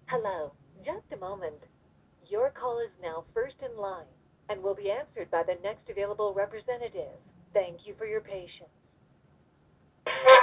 Hello. Just a moment. Your call is now first in line and will be answered by the next available representative. Thank you for your patience.